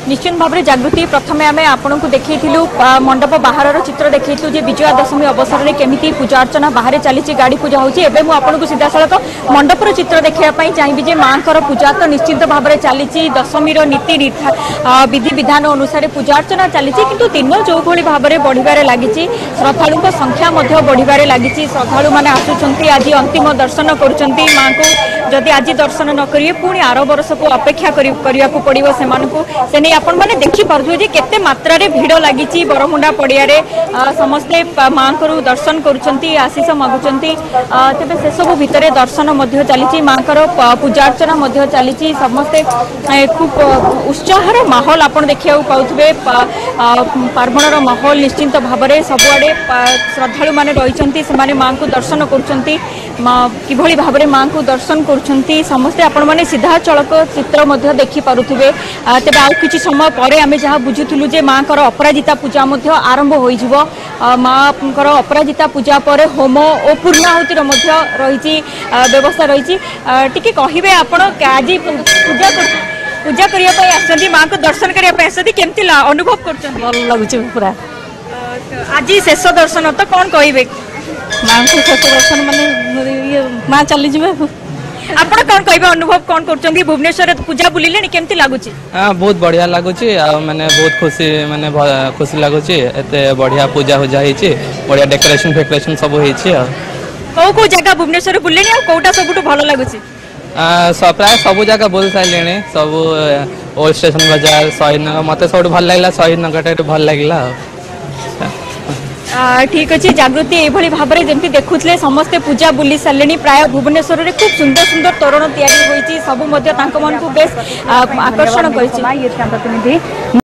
निश्चित भाव में जागृति प्रथम आम आपन को देखु मंडप बाहर चित्र देखु विजया दशमी अवसर में केमी पूजा अर्चना बाहर चली गाड़ी पूजा होती आपको सीधा सड़क मंडपर चित्र देखापी चाहिए माँ पूजा तो निश्चित भाव में चली दशमी नीति विधि विधान अनुसार पूजा अर्चना चली किंतु दिन जो भाव में बढ़वे लगी श्रद्धालु संख्या बढ़वे लगी श्रद्धालु मैंने आसुंच आज अंतिम दर्शन कर माँ को जदि आज दर्शन न करेंगे पुणी आर वर्ष को अपेक्षा करने को पड़ो से नहीं आपण मैंने देखिपे केते मात्रा रे भीड़ लगी बरमुंडा पड़िया समस्ते माँ को दर्शन करुँच आशीष मागुंट तेज से सब भितर दर्शन चली माँ पूजा अर्चना चली समस्ते खूब उत्साहर माहौल आप देखा पाथे पार्वणर माहौल निश्चिंत भाव में सबुआड़े श्रद्धालु मैंने रही माँ को दर्शन करुँच किभली भाव में माँ को दर्शन करुँच समस्ते आपण मैंने सीधा चलक चित्र देखिपे तेज आउ कि समय पर आम जहाँ बुझुलु जे माँ अपराजिता पूजा आरंभ हो माँ अपराजिता पूजा पर होम और पूर्णाहुतिर रही व्यवस्था रही टी कहे आप आज पूजा करने माँ को दर्शन करने केमती अनुभव कर लगुच पूरा आज शेष दर्शन तो कौन कहे माँ को शेष दर्शन माने माँ चली जाए आपण कौन कहे अनुभव कौन कर भुवनेश्वर पूजा बुलिले केमती लगुच बहुत बढ़िया लगुच मैंने बहुत खुशी मैंने खुशी लगुच एत बढ़िया पूजा पूजा बढ़िया डेकोरेशन फेकोरेशन सब कौ कौ जगह भुवनेश्वर बुले कौटा सब भल लगुच प्राय सब जगह बुल सारे सब ओल्ड स्टेशन बाजार शहीद नगर मत सब भल लगे शहीद नगर भल लगे ठीक अच्छे जागृति ये भाव में जमी देखुले समस्ते पूजा बुली सारे प्राय भुवनेश्वर में खूब सुंदर सुंदर तोरण तैयारी होती सब बेस आकर्षण कर।